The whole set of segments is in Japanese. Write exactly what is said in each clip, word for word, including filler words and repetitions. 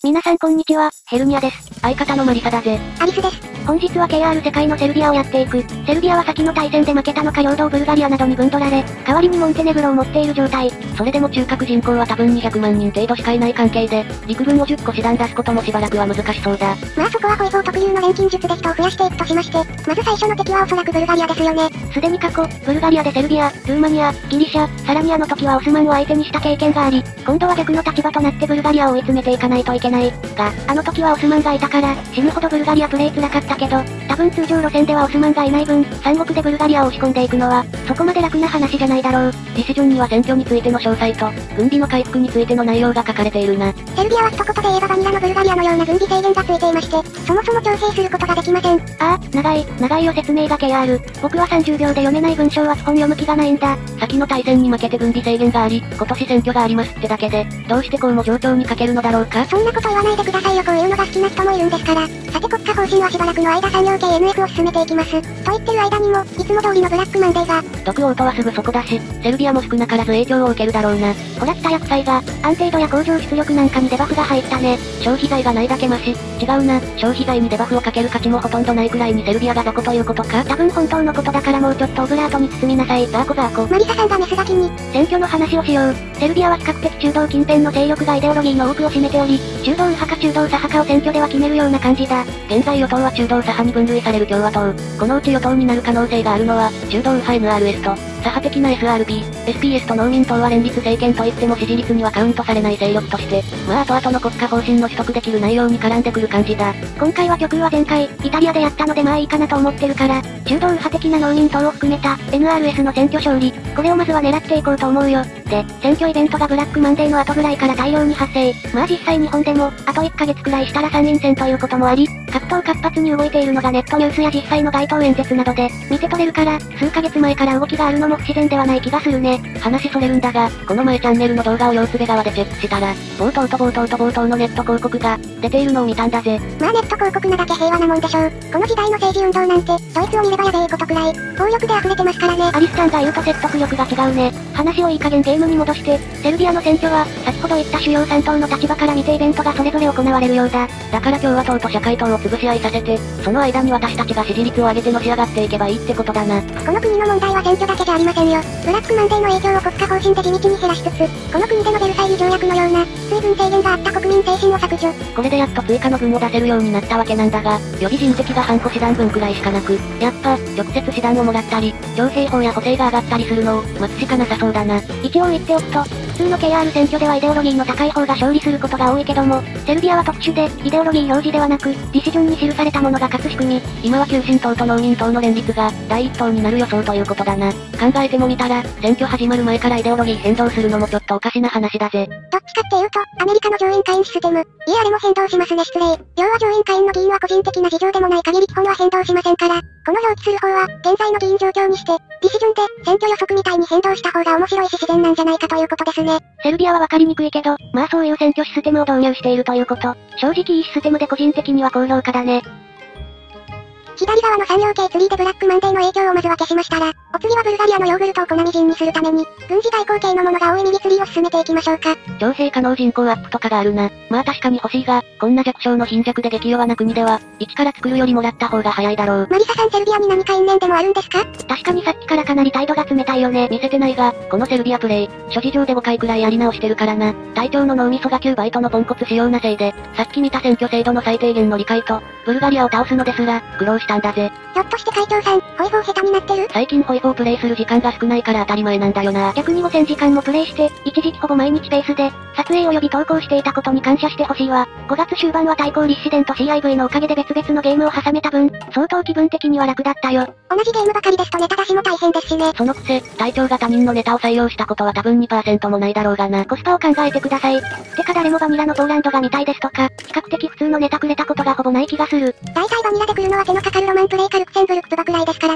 皆さんこんにちは、ヘルニアです。 相方のマリサだぜ。 アリスです。 本日は ケーアール 世界のセルビアをやっていく。セルビアは先の対戦で負けたのか領土をブルガリアなどに分取られ、代わりにモンテネグロを持っている状態。 それでも中核人口は多分にひゃくまんにん程度しかいない関係で、陸軍をじゅっこ師団出すこともしばらくは難しそうだ。 まあそこはホイホー特有の錬金術で人を増やしていくとしまして、まず最初の敵はおそらくブルガリアですよね。 すでに過去、ブルガリアでセルビア、ルーマニア、ギリシャ、さらにあの時はオスマンを相手にした経験があり、今度は逆の立場となってブルガリアを追い詰めていかないといけない。が、あの時はオスマンがいたから、死ぬほどブルガリアプレイ辛かったけど、多分通常路線ではオスマンがいない分、三国でブルガリアを押し込んでいくのは、そこまで楽な話じゃないだろう。 ディシジョンには選挙についての詳細と、軍備の回復についての内容が書かれているな。 セルビアは一言で言えばバニラのブルガリアのような軍備制限がついていまして、そもそも調整することができません。 ああ、長い、長いよ説明が ケーアール。僕はさんじゅうびょうで読めない文章は基本読む気がないんだ。 先の対戦に負けて軍備制限があり、今年選挙がありますってだけで、どうしてこうも状況に書けるのだろうか。 そんなこと言わないでくださいよ。こういうのが好きな人もいるんですから。さて国家方針はしばらくの間産業系 エヌエフ を進めていきます。と言ってる間にも、いつも通りのブラックマンデーが。 毒オートはすぐそこだし、セルビアも少なからず影響を受けるだろうな。 ほら来た薬剤が、安定度や向上出力なんかにデバフが入ったね。 消費財がないだけマシ。違うな、消費財にデバフをかける価値もほとんどないくらいにセルビアが雑魚ということか。 多分本当のことだからもうちょっとオブラートに包みなさい。 ザーコザーコ。 マリサさんがメスガキに。 選挙の話をしよう。セルビアは比較的中道近辺の勢力がイデオロギーの多くを占めており、中道右派か中道左派かを選挙では決めるような感じだ。 現在与党は中道左派に分類される共和党。このうち与党になる可能性があるのは、中道右派 エヌアールエス と、左派的な エスアールピー、エスピーエス と農民党は連立政権といっても支持率にはカウントされない勢力として、まあ後々の国家方針の取得できる内容に絡んでくる感じだ。 今回は極右は前回、イタリアでやったのでまあいいかなと思ってるから、中道右派的な農民党を含めた エヌアールエス の選挙勝利、これをまずは狙っていこうと思うよ。で、選挙イベントがブラックマンデーの後ぐらいから大量に発生。まあ実際日本でも、あといっかげつくらいしたら参院選ということもあり、各党活発に動いているのがネットニュースや実際の街頭演説などで、見て取れるから、数ヶ月前から動きがあるのも不自然ではない気がするね。 話それるんだが、この前チャンネルの動画を用つべ側でチェックしたら、冒頭と冒頭と冒頭のネット広告が、出ているのを見たんだぜ。 まあネット広告なだけ平和なもんでしょう。この時代の政治運動なんて、ドイツを見ればやべえことくらい、暴力で溢れてますからね。 アリスさんが言うと説得力が違うね。話をいい加減ゲームに戻して、セルビアの選挙は、先ほど言った主要さん党の立場から見てイベントがそれぞれ行われるようだ。 だから共和党と社会党を潰し合いさせて、その間に私たちが支持率を上げてのし上がっていけばいいってことだな。 この国の問題は選挙だけじゃありませんよ。ブラックマンデーの影響を国家方針で地道に減らしつつ、この国でのベルサイユ条約のような、水分制限があった国民精神を削除。 これでやっと追加の軍を出せるようになったわけなんだが、予備人的が半個師団分くらいしかなく、やっぱ、直接師団をもらったり、徴兵法や補正が上がったりするのを、待つしかなさそうだな。 一応言っておくと、普通の ケーアール 選挙ではイデオロギーの高い方が勝利することが多いけども、セルビアは特殊で、イデオロギー表示ではなく、ディシジョンに記されたものが勝つ仕組み。 今は急進党と農民党の連立が、第一党になる予想ということだな。考えてもみたら、選挙始まる前からイデオロギー変動するのもちょっとおかしな話だぜ。 どっちかっていうと、アメリカの上院下院システム。いえあれも変動しますね失礼。要は上院下院の議員は個人的な事情でもない限り基本は変動しませんから、この表記する方は、現在の議員状況にして、ディシジョンで、選挙予測みたいに変動した方が面白いし自然なんじゃないかということですね。 セルビアはわかりにくいけど、まあそういう選挙システムを導入しているということ。正直いいシステムで個人的には高評価だね。 左側の産業系ツリーでブラックマンデーの影響をまずは消しましたら、お次はブルガリアのヨーグルトを粉みじんにするために、軍事外交系のものが多い右ツリーを進めていきましょうか。 徴兵可能人口アップとかがあるな。まあ確かに欲しいが、こんな弱小の貧弱で激弱な国では、一から作るよりもらった方が早いだろう。 マリサさんセルビアに何か因縁でもあるんですか？ 確かにさっきからかなり態度が冷たいよね。 見せてないが、このセルビアプレイ、諸事情でごかいくらいやり直してるからな。隊長の脳みそがきゅうバイトのポンコツ仕様なせいで、さっき見た選挙制度の最低限の理解と、ブルガリアを倒すのですら、苦労したんだぜ。 ひょっとして会長さん、ホイホー下手になってる？ 最近ホイホープレイする時間が少ないから当たり前なんだよな。 逆にごせんじかんもプレイして、一時期ほぼ毎日ペースで、撮影及び投稿していたことに感謝してほしいわ。ごがつ終盤は対抗立志伝と シーアイブイ のおかげで別々のゲームを挟めた分、相当気分的には楽だったよ。 同じゲームばかりですとネタ出しも大変ですしね。 そのくせ、隊長が他人のネタを採用したことは多分 にパーセント もないだろうがな。 コスパを考えてください。てか誰もバニラのポーランドが見たいですとか、比較的普通のネタくれたことがほぼない気がする。 大体バニラで来るのは手のかかるロマンプレイカルクセンブルクツバくらいですからね。な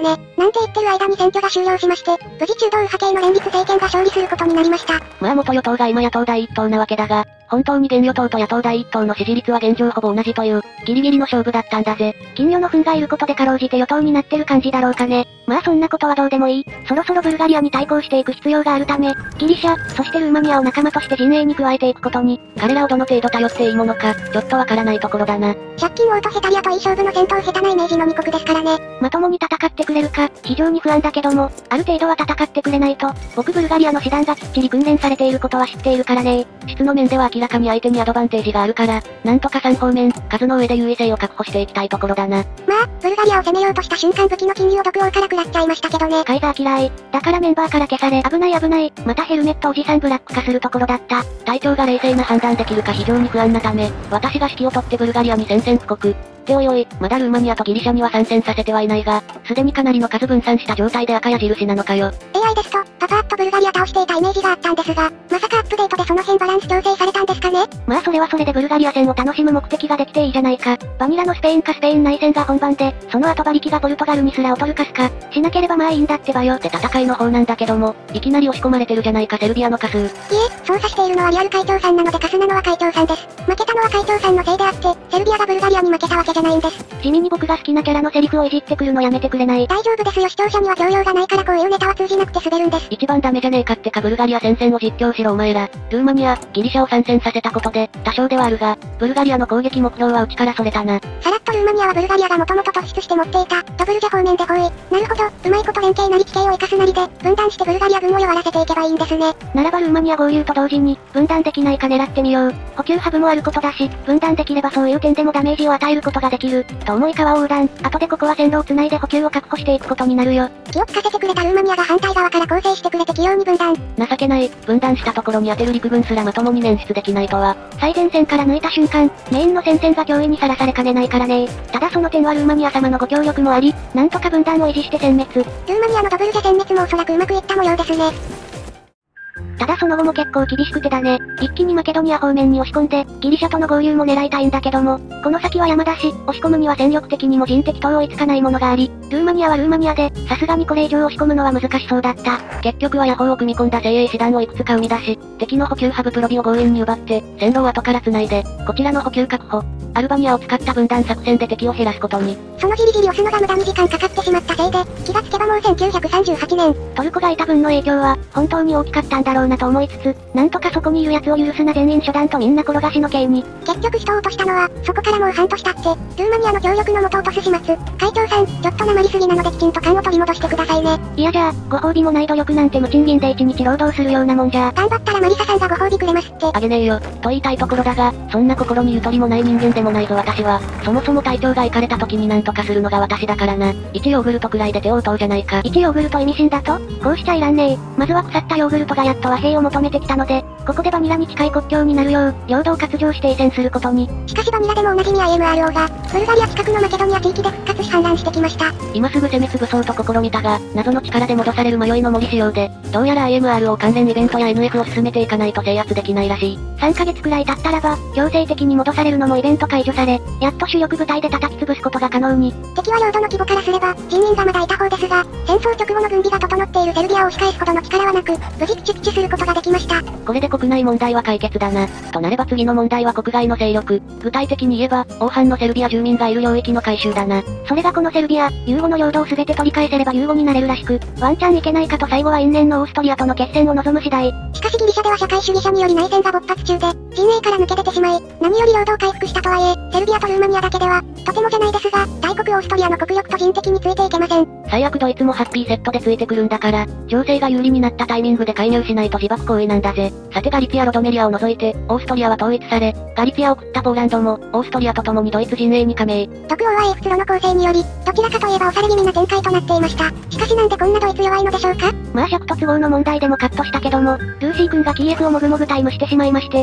なんて言ってる間に選挙が終了しまして、無事中道右派系の連立政権が勝利することになりました。 まあ元与党が今野党第一党なわけだが、本当に現与党と野党第一党の支持率は現状ほぼ同じという、ギリギリの勝負だったんだぜ。 金与の糞がいることでかろうじて与党になってる感じだろうかね。まあそんなことはどうでもいい。そろそろブルガリアに対抗していく必要があるため、ギリシャ、そしてルーマニアを仲間として陣営に加えていくことに、 彼らをどの程度頼っていいものか、ちょっとわからないところだな。 借金王とヘタリアといい勝負の戦闘下手なイメージのに国ですからね。 まともに戦ってくれるか、非常に不安だけども、ある程度は戦ってくれないと、僕ブルガリアの師団がきっちり訓練されていることは知っているからね。 質の面では明らかに相手にアドバンテージがあるから、なんとかさん方面、数の上で優位性を確保していきたいところだな。 まあ、ブルガリアを攻めようとした瞬間武器の金利を毒王から食らっちゃいましたけどね。 カイザー嫌い。だからメンバーから消され、危ない危ない、またヘルメットおじさんブラック化するところだった。 隊長が冷静な判断できるか非常に不安なため、私が指揮を取ってブルガリアに宣戦布告。っておいおい、まだルーマニアとギリシャには参戦させてはいないが、すでにかなりの数分散した状態で赤矢印なのかよ。 エーアイ ですと、パパーッとブルガリア倒していたイメージがあったんですが、まさかアップデートでその辺バランス調整されたんですかね。 まあそれはそれでブルガリア戦を楽しむ目的ができていいじゃないか。バニラのスペインかスペイン内戦が本番で、その後馬力がポルトガルにすら劣るかすか、しなければまあいいんだってばよ。 って戦いの方なんだけども、いきなり押し込まれてるじゃないかセルビアのカス。いえ、 操作しているのはリアル会長さんなのでカスなのは会長さんです。負けたのは会長さんのせいであって、セルビアがブルガリアに負けたわけじゃないんです。 地味に僕が好きなキャラのセリフをいじってくるのやめてくれない。 大丈夫ですよ視聴者には教養がないからこういうネタは通じなくて滑るんです。 一番ダメじゃねえかってかブルガリア戦線を実況しろお前ら。ルーマニア、ギリシャを参戦させたことで、多少ではあるが、ブルガリアの攻撃目標は内からそれたな。 さらっとルーマニアはブルガリアがもともと突出して持っていた、ドブルジャ方面で包囲。なるほど、うまいこと連携なり地形を生かすなりで、分断してブルガリア軍を弱らせていけばいいんですね。 ならばルーマニア合流と同時に、分断できないか狙ってみよう。補給ハブもあることだし、分断できればそういう点でもダメージを与えることができる。と思い川を横断、後でここは線路を繋いで補給を確保していくことになるよ。 気を利かせてくれたルーマニアが反対側から構成してくれて器用に分断。 情けない、分断したところに当てる陸軍すらまともに捻出できないとは。 最前線から抜いた瞬間、メインの戦線が脅威にさらされかねないからね。ただその点はルーマニア様のご協力もあり、なんとか分断を維持して殲滅。ルーマニアのドブルジャ殲滅もおそらくうまくいった模様ですね。 ただその後も結構厳しくてだね。一気にマケドニア方面に押し込んで、ギリシャとの合流も狙いたいんだけども、この先は山だし、押し込むには戦力的にも人的等追いつかないものがあり、ルーマニアはルーマニアで、さすがにこれ以上押し込むのは難しそうだった。 結局は野砲を組み込んだ精鋭師団をいくつか生み出し、敵の補給ハブプロビを強引に奪って、線路を後から繋いで、こちらの補給確保。アルバニアを使った分断作戦で敵を減らすことに。 そのじりじり押すのが無駄に時間かかってしまったせいで、気がつけばもうせんきゅうひゃくさんじゅうはちねん。 トルコがいた分の影響は、本当に大きかったんだろうなと思いつつ、なんとかそこにいる奴を許すな全員初段とみんな転がしの刑に。 結局人を落としたのは、そこからもう半年経って、ルーマニアの協力のもと落とす始末。会長さん、ちょっと訛りすぎなのできちんと勘を取り戻してくださいね。 いやじゃあ、ご褒美もない努力なんて無賃金で一日労働するようなもんじゃ。 頑張ったらマリサさんがご褒美くれますって。 あげねえよ、と言いたいところだが、そんな心にゆとりもない人間でもないぞ私は。そもそも隊長が行かれた時になんとかするのが私だからな。一ヨーグルトくらいで手を打とうじゃないか。 一ヨーグルト意味深だとこうしちゃいらんねえ。まずは腐ったヨーグルトがやっと和平を求めてきたので、ここでバニラに近い国境になるよう、領土を割譲して移転することに。 しかしバニラでもおなじみ アイエムアールオー が、ブルガリア近くのマケドニア地域で復活し反乱してきました。 今すぐ攻め潰そうと試みたが、謎の力で戻される迷いの森仕様で、どうやら アイエムアールオー 関連イベントや エヌエフ を進めていかないと制圧できないらしい。 さんかげつくらい経ったらば、強制的に戻されるのもイベント解除され、やっと主力部隊で叩き潰すことが可能に。 敵は領土の規模からすれば、人員がまだいた方ですが、戦争直後の軍備が整っているセルビアを押し返すほどの力はなく、無事キチキチすることができました。 これで国内問題は解決だな。となれば次の問題は国外の勢力。具体的に言えば、大半のセルビア住民がいる領域の回収だな。 それがこのセルビア、ユーゴの領土を全て取り返せればユーゴになれるらしく、ワンチャンいけないかと最後は因縁のオーストリアとの決戦を望む次第。 しかしギリシャでは社会主義者により内戦が勃発中で、陣営から抜け出てしまい、何より領土を回復したとはいえ、セルビアとルーマニアだけでは、とてもじゃないですが、大国オーストリアの国力と人的についていけません。 最悪ドイツもハッピーセットでついてくるんだから、情勢が有利になったタイミングで介入しないと自爆行為なんだぜ。さてガリツィア・ロドメリアを除いて、オーストリアは統一され、ガリツィアを食ったポーランドも、オーストリアと共にドイツ陣営に加盟。 独王は英仏ロの構成により、どちらかといえば押され気味な展開となっていました。しかしなんでこんなドイツ弱いのでしょうか。 まあ尺と都合の問題でもカットしたけども、ルーシー君がキーエフをもぐもぐタイムしてしまいまして、この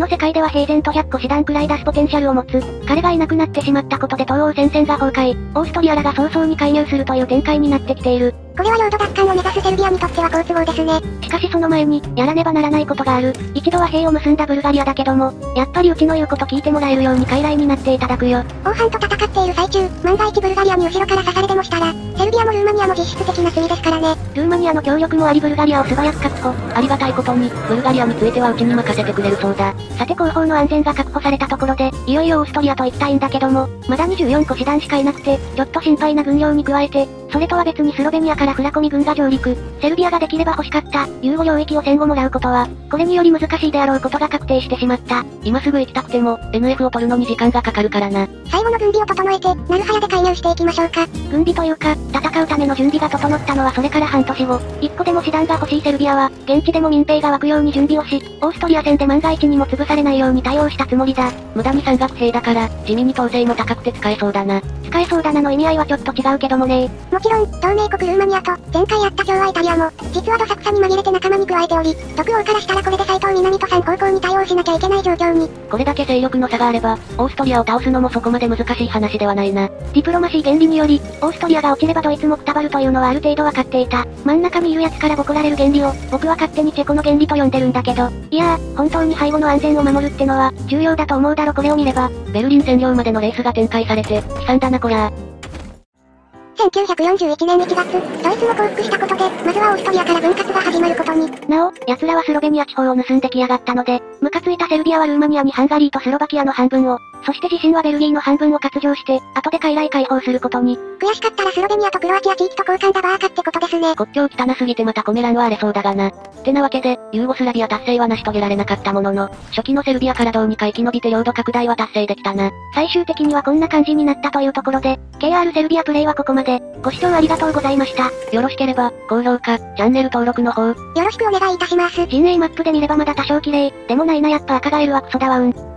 の世界では平然とひゃっこ師団くらい出すポテンシャルを持つ。彼がいなくなってしまったことで東欧戦線が崩壊。オーストリアらが早々に介入するという展開になってきている。 これは領土奪還を目指すセルビアにとっては好都合ですね。 しかしその前に、やらねばならないことがある。一度は兵を結んだブルガリアだけども、やっぱりうちの言うこと聞いてもらえるように傀儡になっていただくよ。 王藩と戦っている最中、万が一ブルガリアに後ろから刺されでもしたら、セルビアもルーマニアも実質的な罪ですからね。 ルーマニアの協力もありブルガリアを素早く確保。 ありがたいことに、ブルガリアについてはうちに任せてくれるそうだ。 さて後方の安全が確保されたところで、いよいよオーストリアと行きたいんだけども、まだにじゅうよんこ師団しかいなくて、ちょっと心配な軍量に加えて、それとは別にスロベニアからフラコミ軍が上陸。セルビアができれば欲しかった、ユーゴ領域を戦後もらうことは、これにより難しいであろうことが確定してしまった。 今すぐ行きたくても、エヌエフ を取るのに時間がかかるからな。 最後の軍備を整えて、なるはやで介入していきましょうか。 軍備というか、戦うための準備が整ったのはそれから半年後。一個でも師団が欲しいセルビアは、現地でも民兵が湧くように準備をし、オーストリア戦で万が一にも潰されないように対応したつもりだ。 無駄に山岳兵だから、地味に統制も高くて使えそうだな。 使えそうだなの意味合いはちょっと違うけどもね。 もちろん、同盟国ルーマニアと、前回やった共和イタリアも、実はどさくさに紛れて仲間に加えており、独王からしたらこれで斎藤南とさん方向に対応しなきゃいけない状況に。 これだけ勢力の差があれば、オーストリアを倒すのもそこまで難しい話ではないな。 ディプロマシー原理により、オーストリアが落ちればドイツもくたばるというのはある程度わかっていた。真ん中にいるやつからボコられる原理を、僕は勝手にチェコの原理と呼んでるんだけど、いやー、本当に背後の安全を守るってのは、重要だと思うだろこれを見れば。 ベルリン占領までのレースが展開されて、悲惨だなこりゃー。 せんきゅうひゃくよんじゅういちねんいちがつ、ドイツも降伏したことで、まずはオーストリアから分割が始まることに。 なお、奴らはスロベニア地方を盗んできやがったので、ムカついたセルビアはルーマニアにハンガリーとスロバキアの半分を、そして自身はベルギーの半分を割譲して、後で傀儡解放することに。 悔しかったらスロベニアとクロアチア地域と交換だバーカってことですね。 国境汚すぎてまたコメ欄は荒れそうだがな。ってなわけで、ユーゴスラビア達成は成し遂げられなかったものの、初期のセルビアからどうにか生き延びて領土拡大は達成できたな。 最終的にはこんな感じになったというところで、ケーアール セルビアプレイはここまで。ご視聴ありがとうございました。 よろしければ、高評価、チャンネル登録の方、よろしくお願いいたします。 陣営マップで見ればまだ多少綺麗、でもないなやっぱ赤ガエルはクソだわうん。